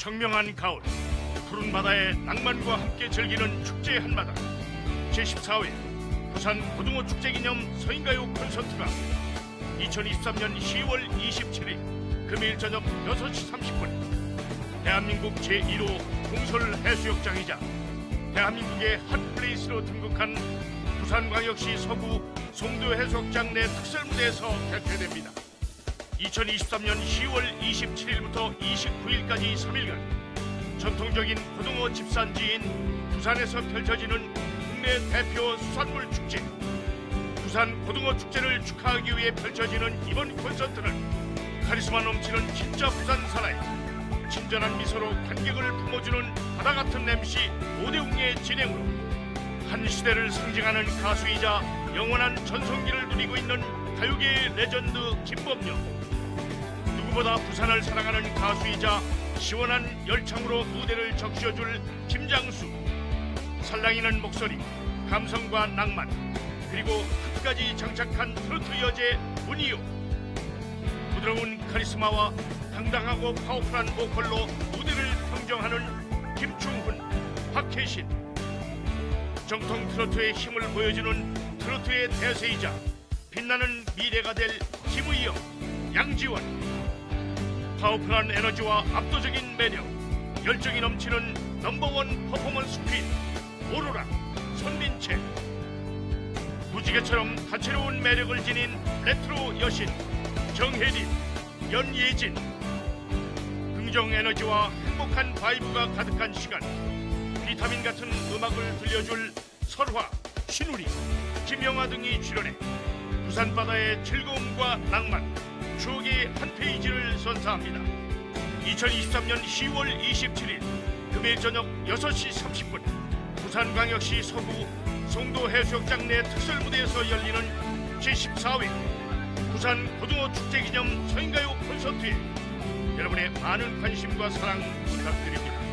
청명한 가을, 푸른 바다의 낭만과 함께 즐기는 축제 한마당 제14회 부산 고등어 축제 기념 서인가요 콘서트가 2023년 10월 27일 금요일 저녁 6시 30분 대한민국 제1호 공설해수욕장이자 대한민국의 핫플레이스로 등극한 부산광역시 서구 송도해수욕장 내 특설무대에서 개최됩니다. 2023년 10월 27일부터 29일까지 3일간 전통적인 고등어 집산지인 부산에서 펼쳐지는 국내 대표 수산물 축제 부산 고등어 축제를 축하하기 위해 펼쳐지는 이번 콘서트는 카리스마 넘치는 진짜 부산 사나이 친절한 미소로 관객을 품어주는 바다같은 MC 오대웅의 진행으로 한 시대를 상징하는 가수이자 영원한 전성기를 누리고 있는 가요계의 레전드 김범용, 누구보다 부산을 사랑하는 가수이자 시원한 열창으로 무대를 적셔줄 김장수, 살랑이는 목소리, 감성과 낭만, 그리고 끝까지 장착한 트로트 여제 문희요, 부드러운 카리스마와 당당하고 파워풀한 보컬로 무대를 평정하는 김충훈, 박혜신, 정통 트로트의 힘을 보여주는 트로트의 대세이자 빛나는 미래가 될 김의영, 양지원, 파워풀한 에너지와 압도적인 매력, 열정이 넘치는 넘버원 퍼포먼스 퀸 오로라, 손민채, 무지개처럼 다채로운 매력을 지닌 레트로 여신 정혜린, 연예진, 긍정 에너지와 행복한 바이브가 가득한 시간, 비타민 같은 음악을 들려줄 설화, 신우리, 김영하 등이 출연해 부산 바다의 즐거움과 낭만, 추억의 한 페이지를 선사합니다. 2023년 10월 27일 금요일 저녁 6시 30분 부산광역시 서구 송도해수욕장 내 특설무대에서 열리는 제14회 부산 고등어 축제 기념 서인가요 콘서트에 여러분의 많은 관심과 사랑 부탁드립니다.